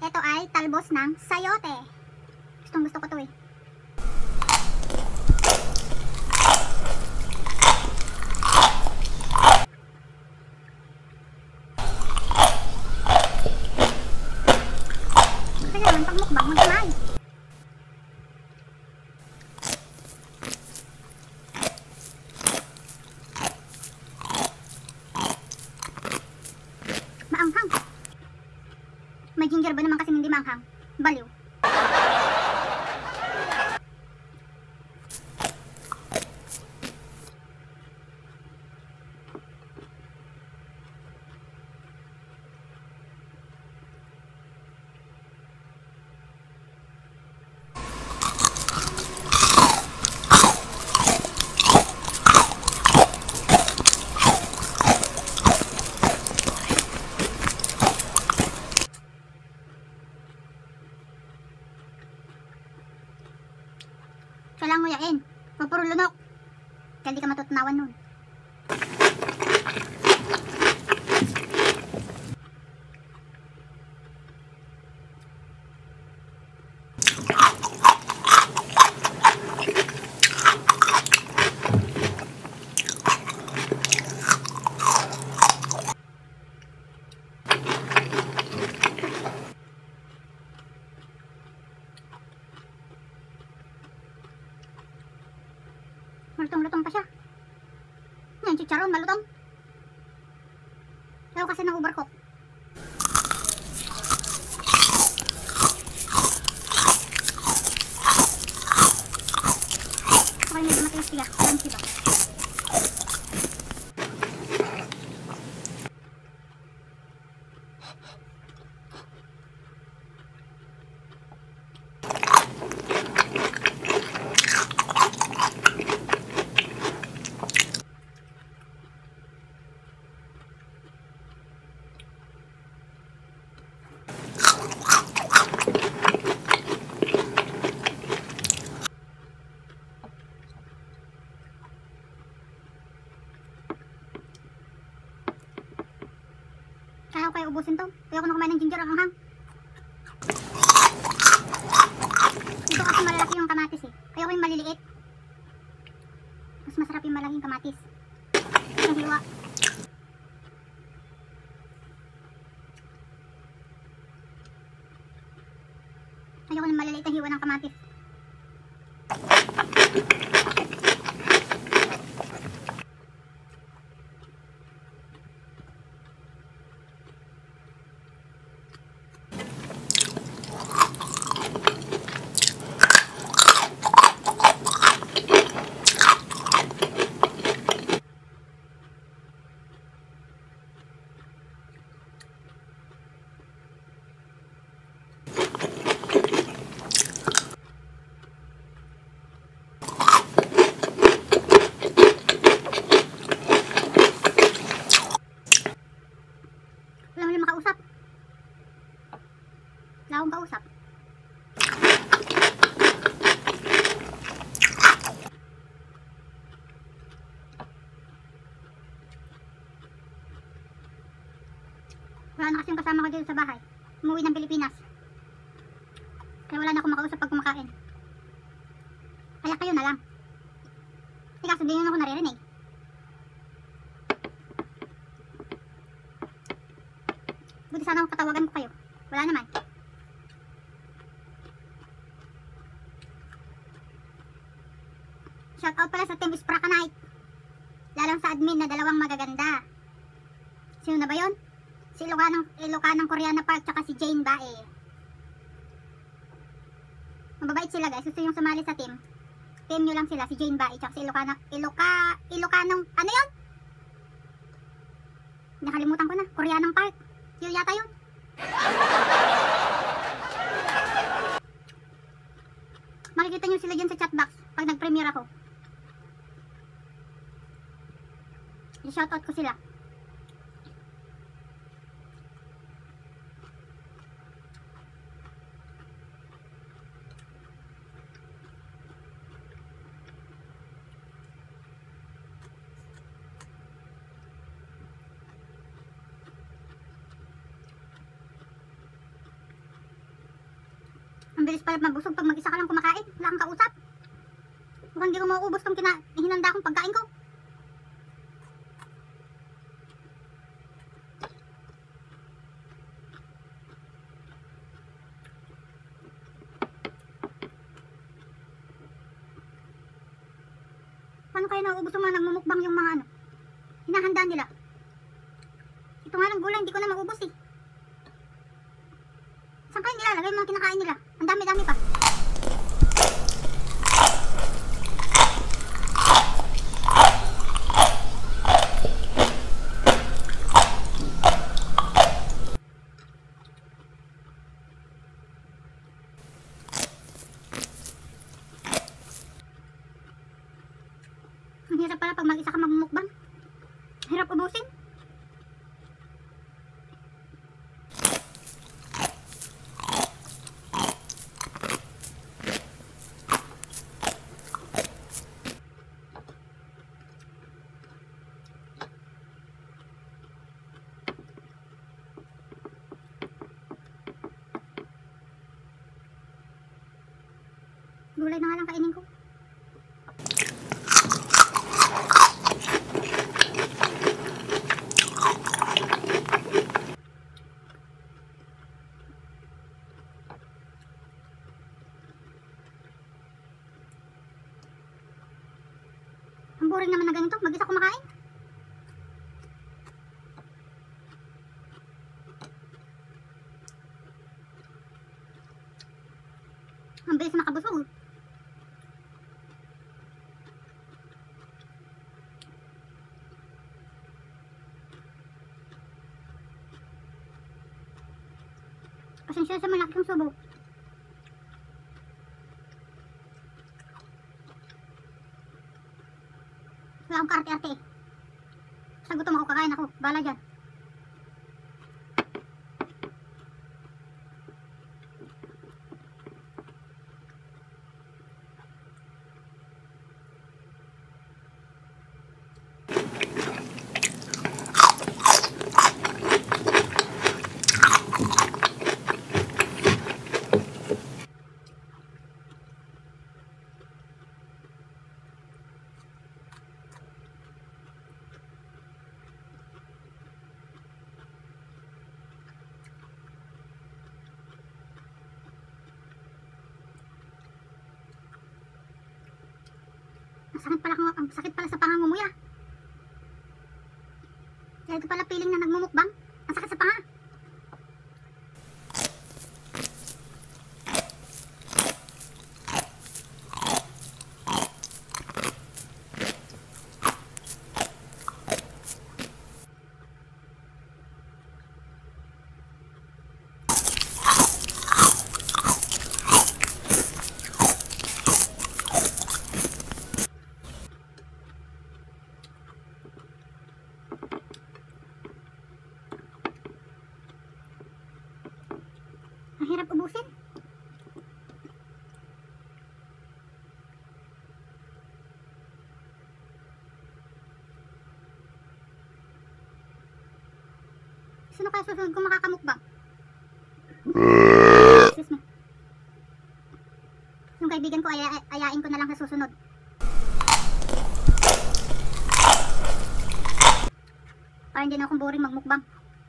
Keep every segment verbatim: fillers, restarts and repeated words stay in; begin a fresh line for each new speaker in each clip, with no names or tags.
Ito ay talbos ng sayote. Gustong gusto ko to eh. Kaya naman pag mukbang mag-try. Maanghang. May ginger ba naman kasi hindi maanghang? Baliw. Kailangan nguyain. Huwag puro lunok. Kaya di ka matutunawan nun. Malutong-lutong pa siya. Yan, chicharon, malutong. Ayaw kasi ng overcook. Okay, medyo matigas siya. Alam siya ba? Kaya ko kayo ubusin to. Kaya ko na kumain ng ginger ang hanghang. Ito kasi malalaki yung kamatis eh. Kaya ko yung maliliit. Mas masarap yung malaking kamatis. Yung hiwa. Kaya ko yung maliliit ang hiwa ng kamatis. Makausap. Wala akong kausap. Wala na kasi yung kasama ko dito sa bahay. Umuwi ng Pilipinas. Kaya wala na akong makausap pag kumakain. Kaya kayo na lang. Eh kaso di nyo ako naririnig. Buti sana katawagan ko kayo. Wala naman. Shoutout pala sa Team Sprakanite. Lalong sa admin na dalawang magaganda. Sino na ba yun? Si Ilocanang, Ilocanang Koreana Park tsaka si Jane Bae. Mababait sila guys. Gusto yung sumali sa team. Team nyo lang sila. Si Jane Bae tsaka si Ilocanang Iloca, Ilocanang ano yun? Nakalimutan ko na. Koreanang Park. Yun yata yun. Makikita nyo sila dyan sa chat box pag nag-premiere ako. I-shoutout ko sila. Ang bilis pala mabusog pag mag-isa ka lang kumakain. Wala kang kausap. Mukhang hindi ko mauubos tong kina hinanda kong pagkain ko. Paano kaya nauubos yung mga nagmumukbang yung mga ano? Hinahanda nila. Ito nga ng gulay, hindi ko na maubos eh. Saan kayo nilalagay yung mga kinakain nila? Ang dami-dami pa. Ang hirap pala pag mag-isa ka magmumukbang. Hirap ubusin. Gulay na nga lang kainin ko. Ang boring naman na ganito, mag-isa kumakain. Ang bilis makabusog. Pasensya sa malaki kong subo. Wala akong kaarte-arte eh. Sa gutom ako, kakain ako. Bala dyan. Ang sakit pala, ang sakit pala sa pangangumuya. Kaya ito pala piling na nagmumukbang. Ang sakit sa panga. Ang hirap ubusin. Sino kaya susunod kung makakamukbang? Excuse me. Yung kaibigan ko, aya ayain ko na lang sa susunod. Para hindi na akong boring magmukbang.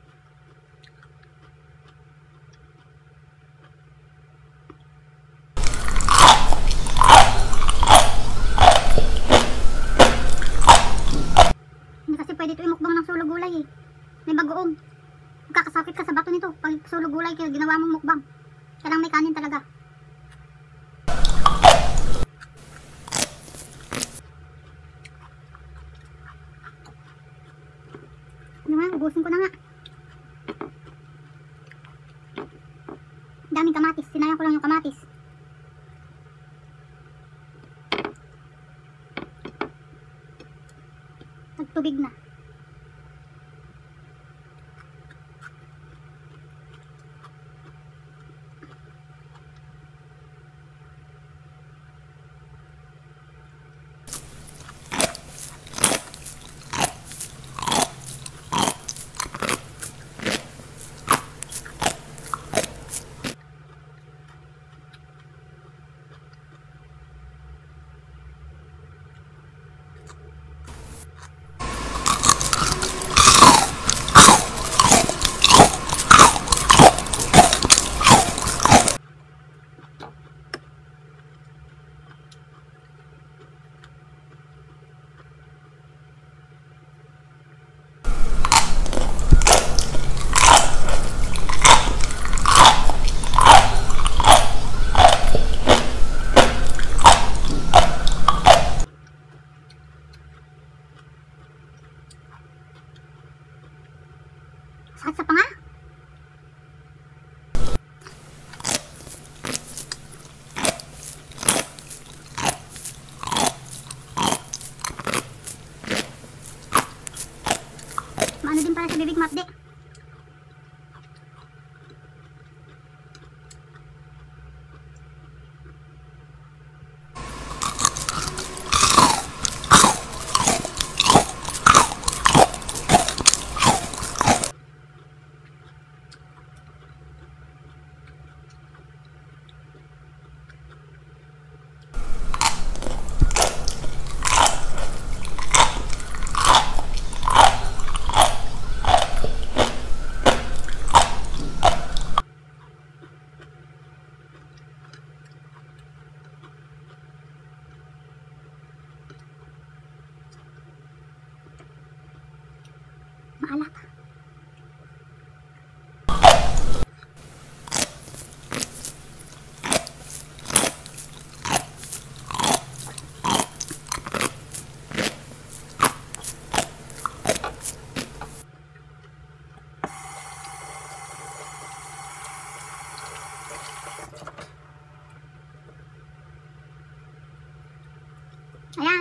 Pwede ito imukbang ng sulog gulay eh. May bagoong. Magkakasakit ka sa bato nito pag sulog gulay kaya ginawa mong mukbang. Kailangan may kanin talaga. Ano nga, ubusin ko na nga. Daming kamatis. Sinayang ko lang yung kamatis. Nagtubig na.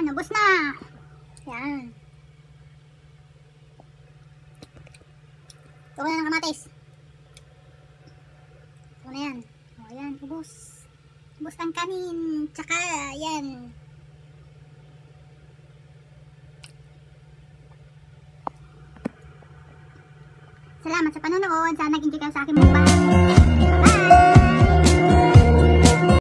Yan, ubos na. Yan. Ito ko na ng kamatis. Ito ko na yan. O, yan, ubos. Ubos ang kanin. Tsaka, yan. Salamat sa panonood. Sana nag-enjoy kayo sa aking mukbang.